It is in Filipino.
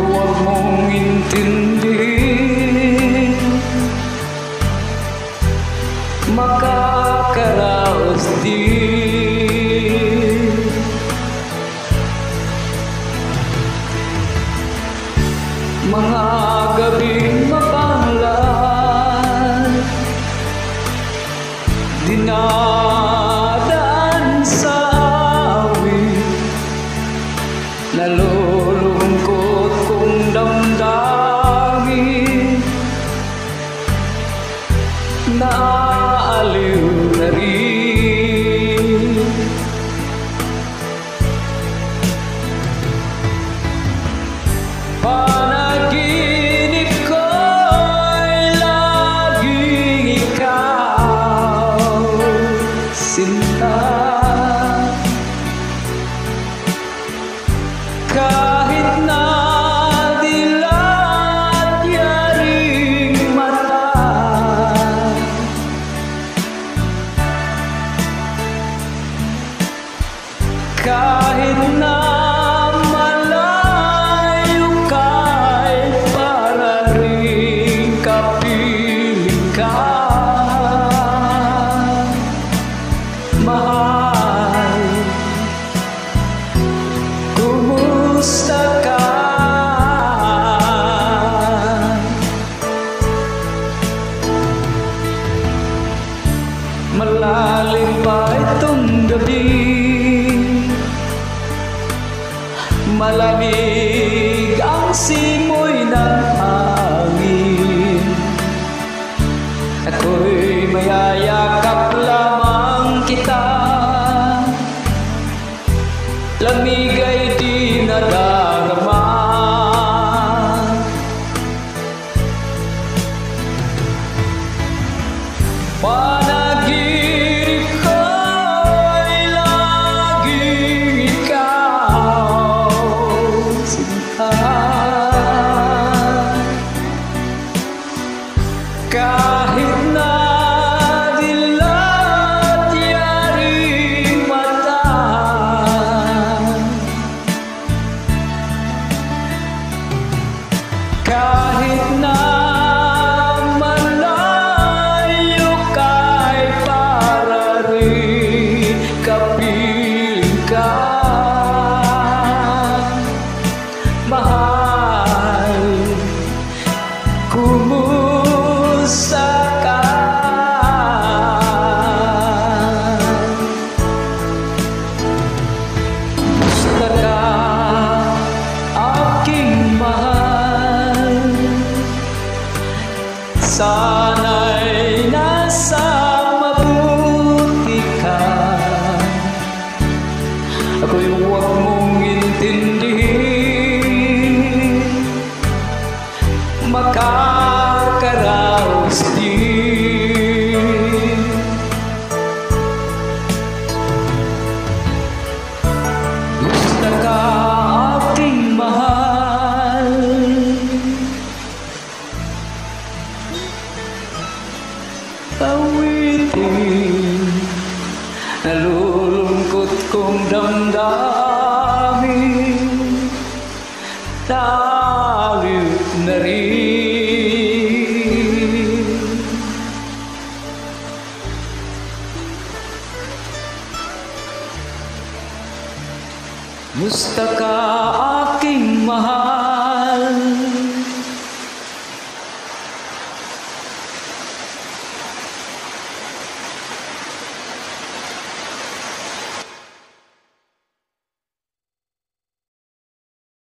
huwag mong intindihin, makakaraos din. Mga gabing mapanglan, dinadaan sa awit, nalulungkot kong damdamin, naaaliw na rin. Panaginip ko'y laging ikaw, sinta. Kahit na dilat yaring mata, kahit na malayo ka'y para rin kapiling ka. Mahal, kumusta ka? Malalim pa itong gabi, malamig ang simoy ng hangin. Ako'y mayayakap lamang kita, lamig ay di nadarama. Panaginip ko'y laging ikaw, sinta. Kahit na dilat yaring mata, kahit na malayo ka'y para rin kapiling ka. Mahal, kumusta ka? Kumusta ka, aking mahal? Sana'y nasa mabuti ka. Ako'y huwag mong intindihin, makakaraos din. Gusto ka, aking mahal? Awitin, nalulungkot kong damdamin, taliw na rin. Musta ka,